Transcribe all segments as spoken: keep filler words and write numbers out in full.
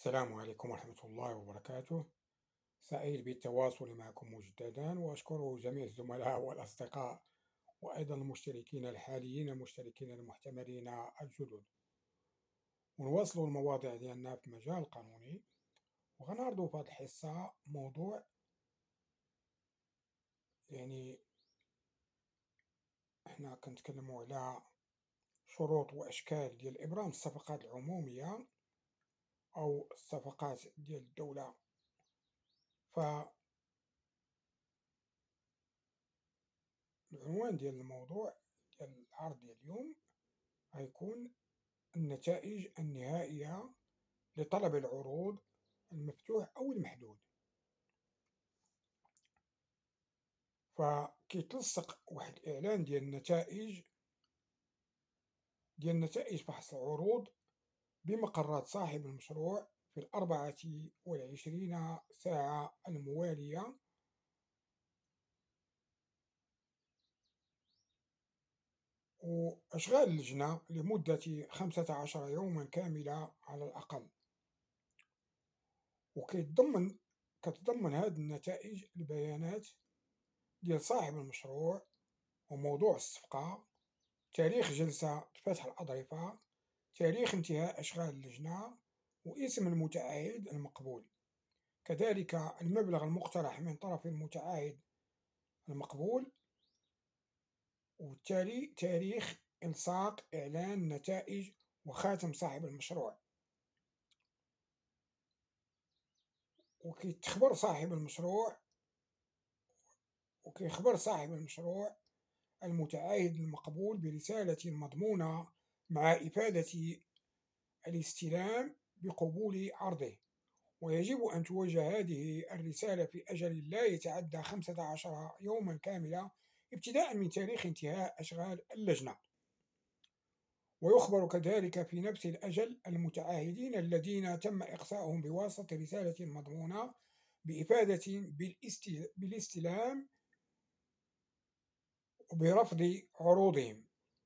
السلام عليكم ورحمة الله وبركاته. سعيد بالتواصل معكم مجددا، وأشكر جميع الزملاء والأصدقاء وأيضا المشتركين الحاليين المشتركين المحتملين الجدد. ونواصل المواضيع ديالنا في مجال القانوني، وغنعرضوا في هذه الحصة موضوع يعني احنا كنتكلموا على شروط وأشكال ديال إبرام الصفقات العمومية أو الصفقات ديال الدولة. فالعنوان ديال الموضوع ديال العرض ديال اليوم غيكون النتائج النهائية لطلب العروض المفتوح أو المحدود. فكيتلصق واحد الإعلان ديال النتائج ديال نتائج فحص العروض بمقرات صاحب المشروع في الأربعة والعشرين ساعة الموالية، وأشغال اللجنة لمدة خمسة عشر يوما كاملة على الأقل. وكيتضمن كتضمن هذه النتائج البيانات ديال صاحب المشروع وموضوع الصفقة، تاريخ جلسة فتح الأظرفة، تاريخ انتهاء أشغال اللجنة، واسم المتعاهد المقبول، كذلك المبلغ المقترح من طرف المتعاهد المقبول، وبالتالي تاريخ إلصاق إعلان النتائج وخاتم صاحب المشروع. وكيتخبر صاحب المشروع وكيخبر صاحب المشروع المتعاهد المقبول برسالة مضمونة مع إفادة الاستلام بقبول عرضه، ويجب أن توجه هذه الرسالة في أجل لا يتعدى خمسة عشر يوما كاملة ابتداء من تاريخ انتهاء أشغال اللجنة. ويخبر كذلك في نفس الأجل المتعاهدين الذين تم إقصاؤهم بواسطة رسالة مضمونة بإفادة بالاستلام وبرفض عروضهم.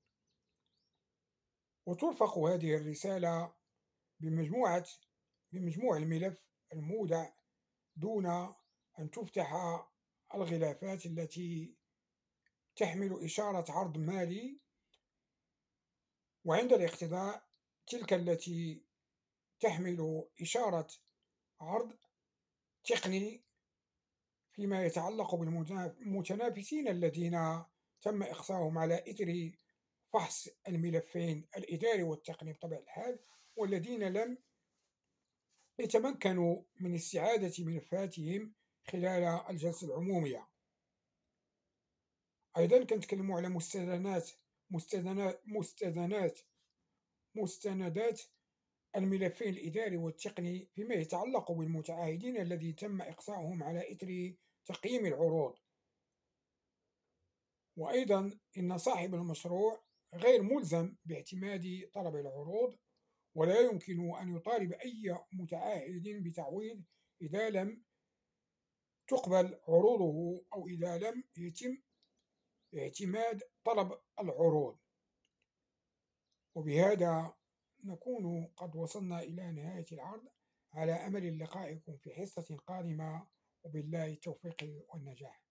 وترفق هذه الرسالة بمجموعة بمجموع الملف المودع دون أن تفتح الغلافات التي تحمل إشارة عرض مالي، وعند الاقتضاء تلك التي تحمل إشارة عرض تقني فيما يتعلق بالمتنافسين الذين تم إقصاؤهم على إثر فحص الملفين الإداري والتقني بطبيعة الحال، والذين لم يتمكنوا من استعادة ملفاتهم خلال الجلسة العمومية. أيضا كنتكلموا على مستندات مستندات مستندات مستندات الملفين الإداري والتقني فيما يتعلق بالمتعاهدين الذي تم إقصاؤهم على إثر تقييم العروض. وأيضا إن صاحب المشروع غير ملزم باعتماد طلب العروض، ولا يمكن أن يطالب أي متعاهد بتعويض إذا لم تقبل عروضه أو إذا لم يتم اعتماد طلب العروض. وبهذا نكون قد وصلنا إلى نهاية العرض، على أمل لقائكم في حصة قادمة، وبالله التوفيق والنجاح.